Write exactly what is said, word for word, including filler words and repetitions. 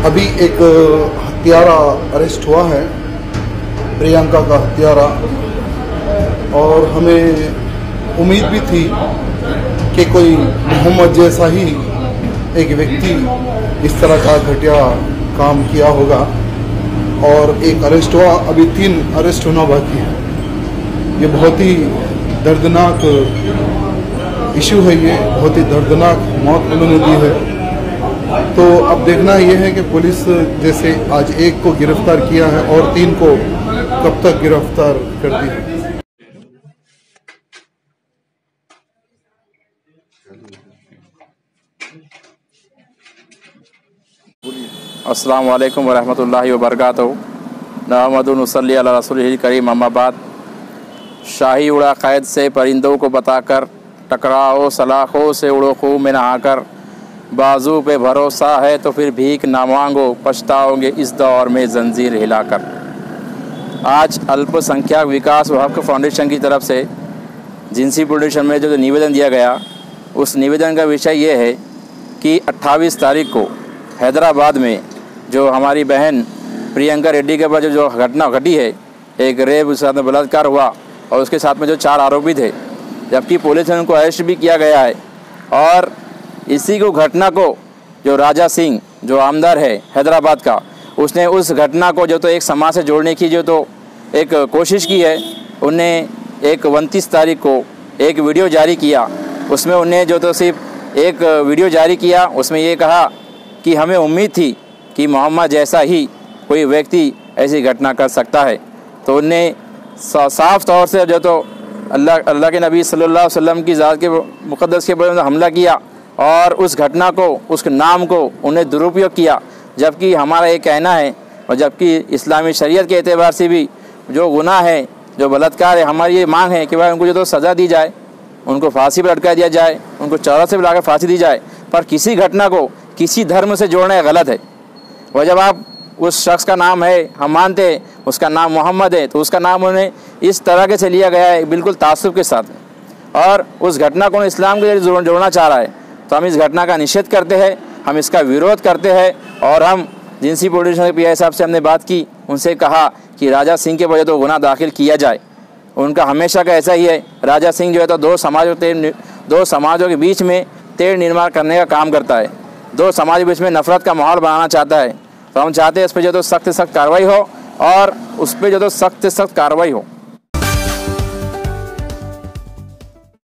अभी एक हत्यारा अरेस्ट हुआ है, प्रियंका का हत्यारा, और हमें उम्मीद भी थी कि कोई मोहम्मद जैसा ही एक व्यक्ति इस तरह का घटिया काम किया होगा, और एक अरेस्ट हुआ। अभी तीन अरेस्ट होना बाकी है। ये बहुत ही दर्दनाक इशू है, ये बहुत ही दर्दनाक मौत उन्होंने दी है। तो अब देखना यह है कि पुलिस जैसे आज एक को गिरफ्तार किया है और तीन को कब तक गिरफ्तार करती है। अस्सलामु अलैकुम वरहमतुल्लाहि वबरकातुहू। नहमदुहु नसल्ली अला रसूलिहिल करीम, अम्मा बाद। शाही उड़ा क़ैद से परिंदों को बताकर, टकराओ सलाखों से उड़ो खूब में नहाकर। बाजू पे भरोसा है तो फिर भीख ना मांगो, पछताओगे इस दौर में जंजीर हिलाकर। आज अल्पसंख्यक विकास व हक़ फाउंडेशन की तरफ से जिनसी फाउंडेशन में जो निवेदन दिया गया, उस निवेदन का विषय ये है कि अट्ठाईस तारीख को हैदराबाद में जो हमारी बहन प्रियंका रेड्डी के ऊपर जो जो घटना घटी है, एक रेप, उसके साथ में बलात्कार हुआ और उसके साथ में जो चार आरोपी थे, जबकि पुलिस ने उनको अरेस्ट भी किया गया है। और इसी को घटना को जो राजा सिंह जो आमदार है हैदराबाद का, उसने उस घटना को जो तो एक समाज से जोड़ने की जो तो एक कोशिश की है। उनने एक उनतीस तारीख को एक वीडियो जारी किया, उसमें उन्हें जो तो सिर्फ एक वीडियो जारी किया, उसमें ये कहा कि हमें उम्मीद थी कि मोहम्मद जैसा ही कोई व्यक्ति ऐसी घटना कर सकता है। तो उनने साफ तौर से जो तो अल्लाह अल्लाह के नबी सल्लल्लाहु अलैहि वसल्लम की ज़ात के मुक़द्दस के ऊपर हमला किया और उस घटना को, उस नाम को उन्हें दुरुपयोग किया। जबकि हमारा ये कहना है, और जबकि इस्लामी शरीयत के एतबार से भी जो गुनाह है, जो बलात्कार है, हमारी ये मांग है कि भाई उनको जो तो सज़ा दी जाए, उनको फांसी पर लटका दिया जाए, उनको चौरा से लाकर फांसी दी जाए। पर किसी घटना को किसी धर्म से जोड़ना गलत है। वह जब आप उस शख्स का नाम है, हम मानते हैं उसका नाम मोहम्मद है, तो उसका नाम उन्हें इस तरह के से लिया गया है, बिल्कुल तासुब के साथ, और उस घटना को इस्लाम के जरिए जोड़ना चाह रहा है। तो हम इस घटना का निषेध करते हैं, हम इसका विरोध करते हैं। और हम जिनसी फाउंडेशन के पी आई साहब से हमने बात की, उनसे कहा कि राजा सिंह के वजह तो गुनाह दाखिल किया जाए। उनका हमेशा का ऐसा ही है, राजा सिंह जो है तो दो समाजों दो समाजों के बीच में तेढ़ निर्माण करने का काम करता है, दो समाज के बीच में नफरत का माहौल बनाना चाहता है। तो हम चाहते हैं इस पर जो तो सख्त सख्त कार्रवाई हो और उस पर जो तो सख्त सख्त कार्रवाई हो।